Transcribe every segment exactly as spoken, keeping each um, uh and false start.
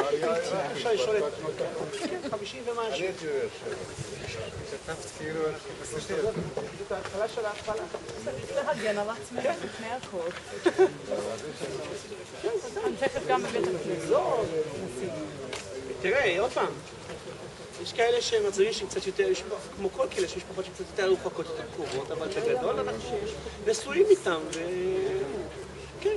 אפשר לשאול את חמישים ומשהו. אני הייתי בבאר שבע. כתבת כאילו אנחנו בסדר. זאת ההתחלה של ההתחלה. צריך להגן על עצמנו לפני הכל. אני תכף גם בבית הכנסת. תראה, עוד פעם. יש כאלה שמצבים שקצת יותר, כמו כל כאלה, יש משפחות שקצת יותר רוחקות, יותר קרובות, אבל בגדול אנחנו נשואים איתם, ו... כן,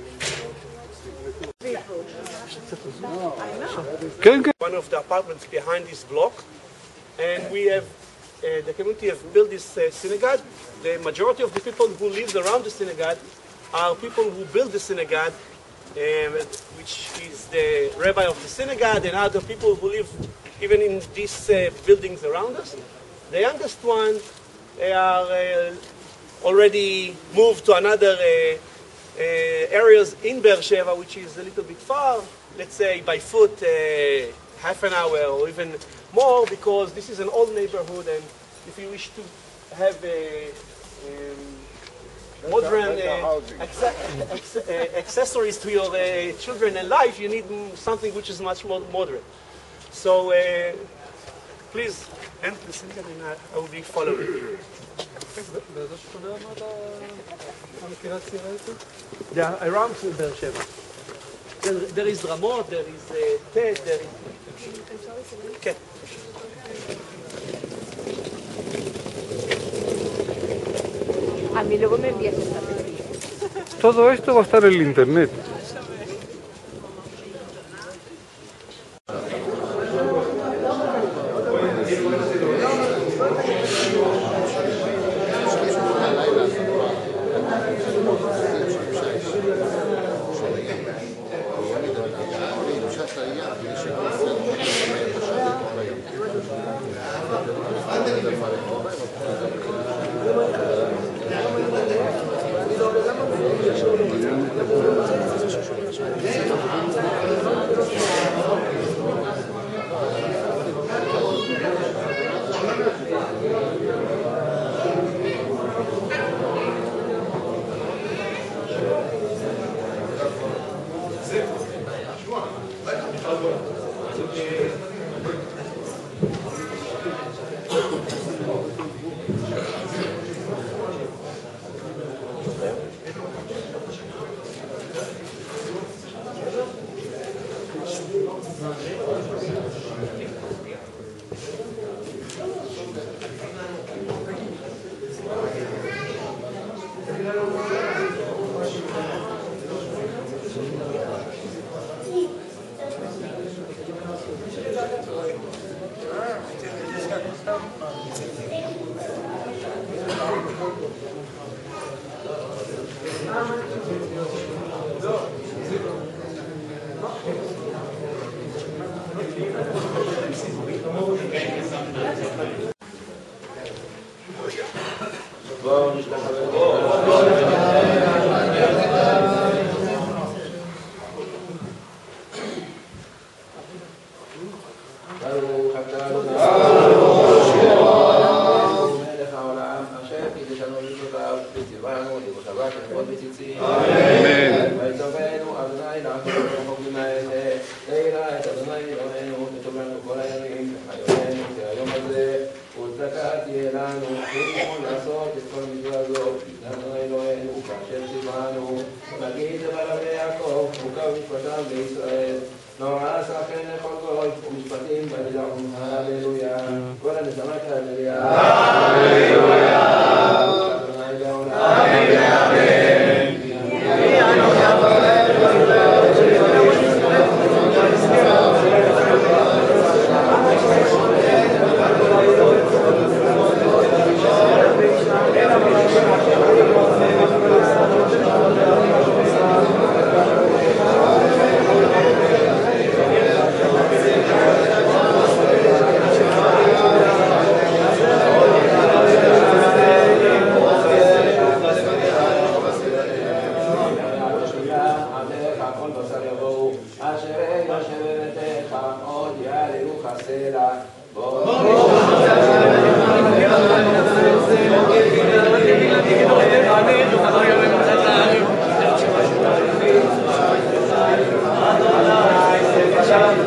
כן, כן. One of the apartments behind this block, and we have, uh, the community have built this uh, synagogue. The majority of the people who live around the synagogue are people who built the synagogue, um, which is the rabbi of the synagogue and other people who live even in these uh, buildings around us. The youngest one they are uh, already moved to another uh, uh, areas in Be'er Sheva, which is a little bit far, let's say by foot uh, half an hour or even more, because this is an old neighborhood, and if you wish to have a um, modern uh, acce- acce- uh, accessories to your uh, children and life, you need something which is much more modern. So uh, please enter the synagogue and I will be following you. באיזה שכונה אמרת המכירת סירייטה? Yeah, around Be'er Sheva. There, there is Ramot, there is uh, Ted, there is... כן. A mí luego me envías esta película. Todo esto va a estar en el internet. Shalom.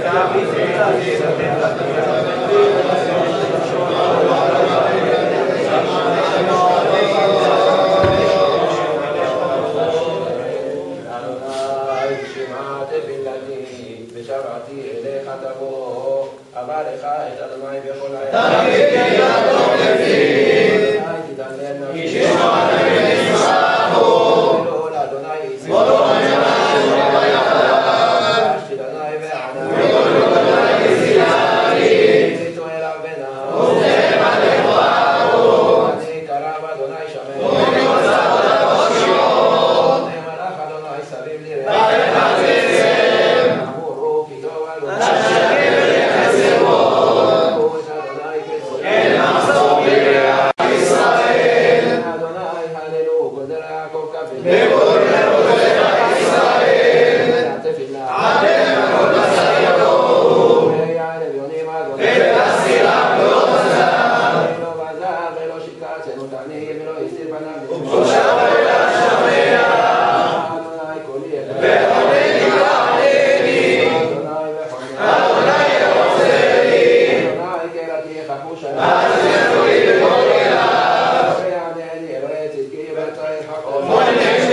ושבעתי אליך תבוא, אברך את אדוני בכל העת. תמיד ידעו לפיו, אדוני תיתן להם נפשי, כי שמוע להם ישמעו, ולא לאדוני יצא. ולא ישמעו ויחר, אשתי אדוני וענה, ולא אדוני יזכרני, וביתו אליו בנה, ובהם עליך אהוב, אני קרב אדוני שמע, ובמצב הראשון, נאמרך אדוני סביב לי ואתה תצא, אמורו כי טוב אדוני, השקר יחזרו, את אדוני כצאן. אל מחסור בגאה ישראל, אדוני הללו כל דרך יעקב כפי, בכל דרך ישראל, תפילה, עליהם הכל בשר יבואו, ויעל אביונים אדוני, ותסירה לא בזר, ולא בזר ולא שיקר צנות עני ולא הסתיר פניו ובושה ואלה שמע, אדוני קולי אליי, וחונני וענני, אדוני וחונני, אדוני עוזר לי, אדוני קראתי חפוש עלי, עזר לי בכל אליו, ויענני אלוהי צדקי וצריך חכות, ונשמע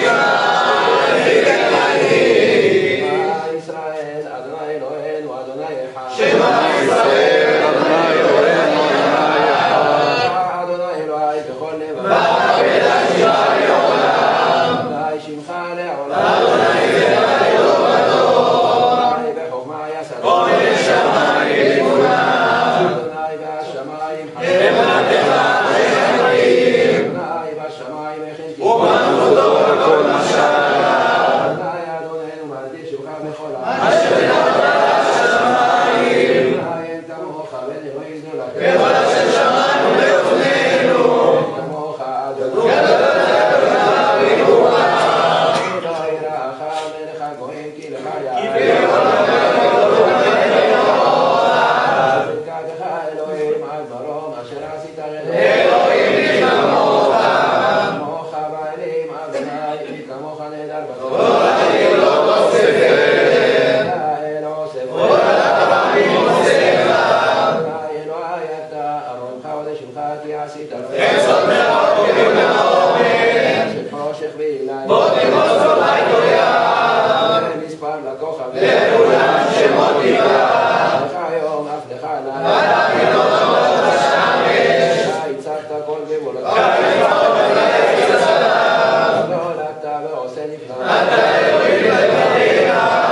ותגלני, שמע ישראל אדוני אלוהינו אדוני אחד, שמע ישראל, אדוני אלוהינו, אדוני אחד. אדוני אלוהי בכל לבב, ועבד השם לעולם, אדוני שמך לעולם, אדוני זרע יום ודור, אדוני בחוכמה יסד, כל שמיים אמונה, אדוני בשמיים אמונתך החיים, אדוני בשמיים הכנתי, ומלכותו בכל משל, אדוני אדוננו מעדיף שמך בכל העם, אשר נתת השמיים, אדוני אין כמוך בין אלוהים זולת, ככל אשר שמענו באוזנינו, אין כמוך אדוני, לא יראך מלך הגויים כי לך יעד, ברכתך אלוהים על ברום אשר עשית אלוהים כמוך, כמוך באלים אדוני מי כמוך נהדר בטוב, אני לא תוספת, אלוה ספר, ולרבים עושה, אדוני אלוהי אתה ארונך ולשמך כי עשית לו, אין זאת מרחוק ומעומק, של חושך ואילן, בודים עוזרי גויה, מספר לכוכבים, לכולם שמות תקרא, לך היום אף לך לילה, ואתה כתוב השמש, אתה הצבת כל גבולותיך, כתוב ולך צדק, נולדת ועושה נפלא, אתה אלוהים לבדיך,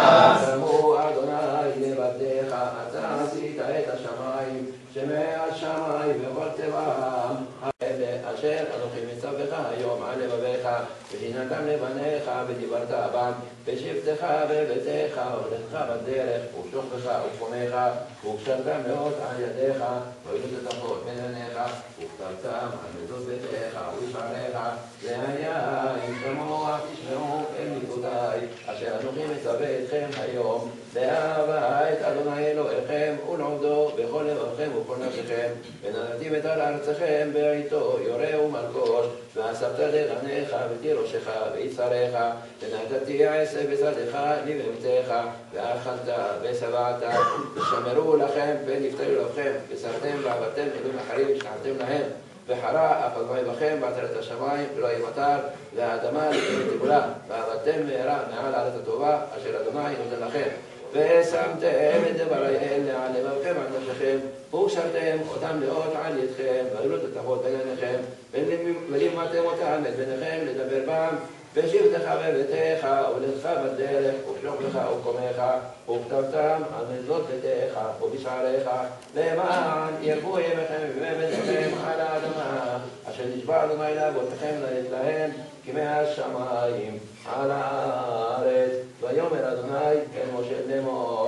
שמעו אדוני לבדיך, אתה עשית את השמיים, שמעל שמיים וכל צבאם, האלה אשר אנוכי מצווך היום על לבביך, ונתתם לבניך ודיברת בם, בשבתך בביתך, הולכך בדרך, ושוכבך ופונך, וקשרתם מאוד על ידיך, והיו תתחות בין עיניך, וכתבתם על מזוז ביתך ובשעריך, זה היה אם שמוע תשמעו אל מצוותיי, אשר אנוכי מצווה אתכם היום, לאהבה את אדוני אלוהיכם ולעובדו בכל לבבכם ובכל נפשכם, ונתתם את על ארצכם בעיתו יורה ומלקוש, ואספת דגניך ותירושך ויצריך, ונתתי עשב בשדך לבהמתך, ואכלת ושבעת, ושמרו לכם פן יפתרו לבכם, ושרתם ועבדתם אלוהים אחרים ושכחתם להם, וחרה אף אדוני בכם בעטרת השמיים ולא ימטר, והאדמה לקראת תגולה, ועבדתם מהרה מעל הארץ הטובה אשר אדוני נותן לכם. ושמתם את דבריהם לעל לבבכם על נפשכם, וקשרתם אותם מאוד על ידכם, והיו לו תתחות בין עיניכם, ולימדתם אותם את ביניכם לדבר בם, בשבתך בביתך, ולכך בדרך, ובשוכבך ובקומך, וכתבתם על מזוזות ביתך ובשעריך, למען ירבו ימיכם ובניכם על האדמה, אשר נשבע אדוני לאבותיכם לתת להם, כמי השמיים על הארץ. ויאמר אדוני אל משה לאמור,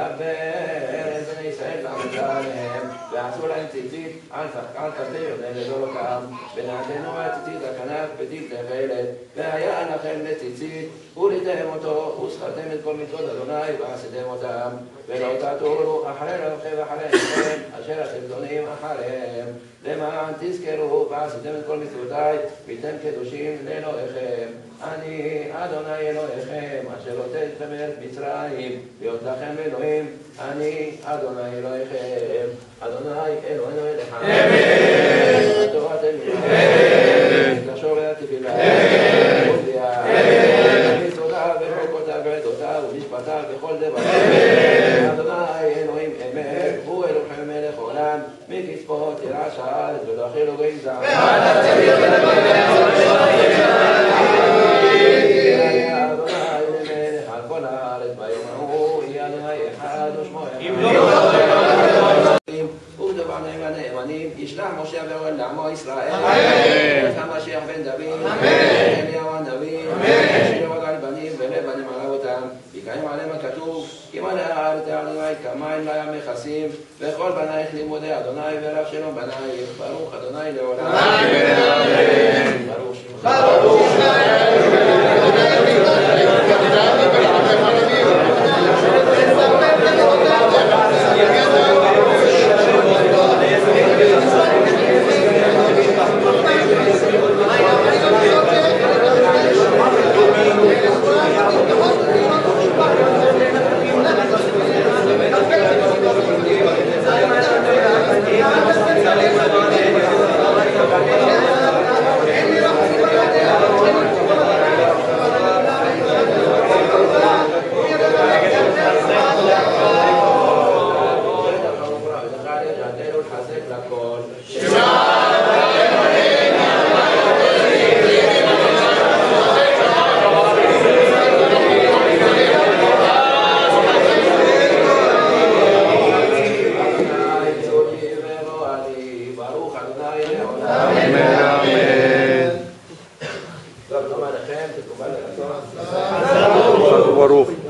דבר אל בני ישראל לעמוד עליהם, ועשו להם ציצית על כפי ירדן לדורותם, ונתנו הציצית הכנף בטיל תכלת, והיה לכם לציצית, וליתם אותו, ושכרתם את כל מצוות אדוני, ועשיתם אותם, ולא תטורו אחרי רבכם ואחרי עמכם, אשר אתם זונים אחריהם, למען תזכרו, ועשיתם את כל מצוותיי, ואתם קדושים לאלוהיכם. אני אדוני אלוהיכם, אשר הוצאתי אתכם מארץ מצרים, להיות לכם אלוהים, אני אדוני אלוהיכם, אדוני אלוהינו אליך. אמן. תורת אמן. לשור ולתפילה. אמן. מצוותיו וחוקותיו ועדותיו ומשפטיו בכל דבר. איתה. ואתה תביא לבבנו על כל הארץ ביום ההוא, יהיה אדוני אחד ושמו אחד. ובדבר נעים הנאמנים, ישלח משה ואורן לעמו ישראל. את המשיח בן דוד, אליהו הנביא, שירו על בנים ולב בנים עליו אותם. יקיים עליהם הכתוב, כי מלא הארץ אדוני כמים לים מכסים, וכל בנייך לימודי אדוני ורב שלום בנייך. ברוך אדוני לעולם. ברוך שמך. ברוך ברוך.